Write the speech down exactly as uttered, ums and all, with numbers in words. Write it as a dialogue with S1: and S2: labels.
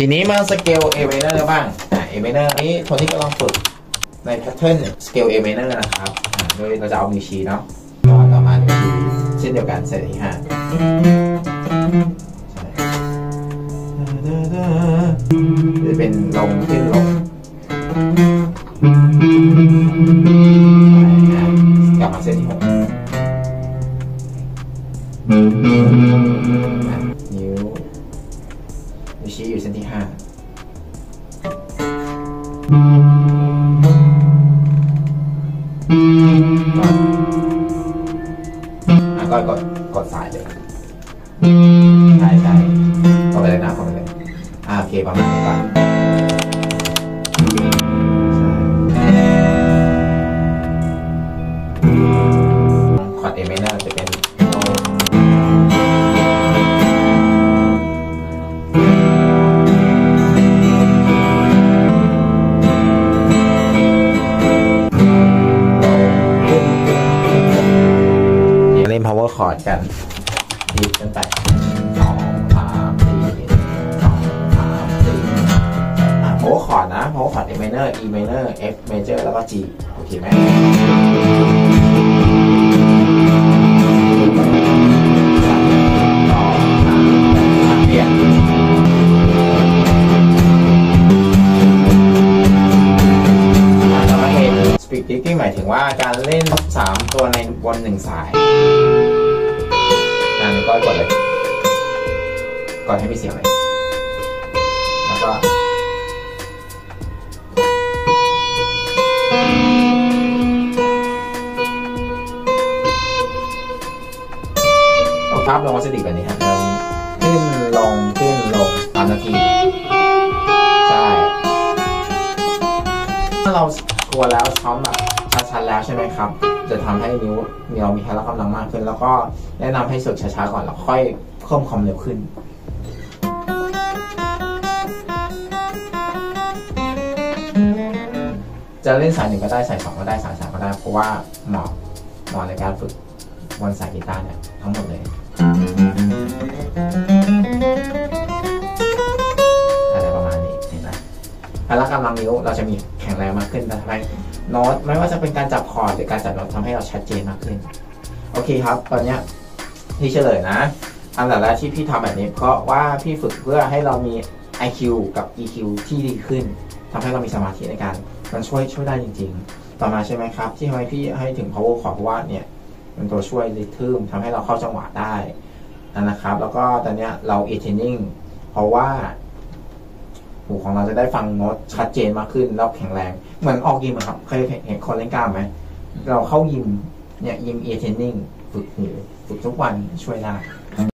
S1: ทีนี้มาสเกล A minor บ้างอ่า A minor นี้คนที่กำลังฝึกในแพทเทิร์นสเกล A minor นะครับอ่าโดยเราจะเอานิ้วชี้เนาะต่อมานิ้วชี้เช่นเดียวกันเซตที่ห้าจะเป็นลงขึ้นลงกลับมาเซตที่หกนิ้วนิ้วชี้อยู่เส้นที่ห้าก็กดกดสายเลยใช่ใช่กดไปเลยนะกดไปเลยอ่าโอเคประมาณนี้ก่อนคอร์ด A minor จะเป็นเล่น power chord กันดีดกันไปสองสามสี่สองสามสี่อ่ะ power chord นะ power chord A minor E minor F major แล้วก็ G โอเคไหมเปลี่ยนจะมาเห็น speed picking หมายถึงว่าการเล่นสามตัวในบนหนึ่งสายอ่านี่ก้อยกดเลยกดให้มีเสียงเลยแล้วก็เอาภาพลงวัสดุแบบนี้ครับขึ้นลงขึ้นลงตามนาทีใช่ถ้าเรากลัวแล้วซ้อมแบบชัดๆแล้วใช่ไหมครับจะทำให้นิ้วเรามีพละกำลังมากขึ้นแล้วก็แนะนำให้ฝึกช้าๆก่อนแล้วค่อยเพิ่มความเร็วขึ้นจะเล่นสายหนึ่งก็ได้สายสองก็ได้สายสามก็ได้เพราะว่าเหมาะเหมาะในการฝึกบนสายกีตาร์เนี่ยทั้งหมดเลยอะไรประมาณนี้เห็นไหมพละกำลังนิ้วเราจะมีแข็งแรงมากขึ้นทำให้โน้ตไม่ว่าจะเป็นการจับคอร์ดหรือการจับโน้ตทำให้เราชัดเจนมากขึ้นโอเคครับตอนนี้พี่เฉลยนะอันดับแรกที่พี่ทำแบบนี้เพราะว่าพี่ฝึกเพื่อให้เรามี ไอ คิว กับ อี คิว ที่ดีขึ้นทำให้เรามีสมาธิในการมันช่วยช่วยได้จริงๆต่อมาใช่ไหมครับที่ทำไมพี่ให้ถึง power chord เพราะว่าเนี่ยเป็นตัวช่วยริทึมทำให้เราเข้าจังหวะได้นะครับแล้วก็ตอนนี้เรา e-tuning เพราะว่าหูของเราจะได้ฟังโน้ตชัดเจนมากขึ้นแล้วแข็งแรงเหมือนออกยิมครับเคยเห็นคนเล่นกล้ามไหมเราเข้ายิมเนี่ยยิม e-tuning ฝึกหูฝึกทุกวันช่วยได้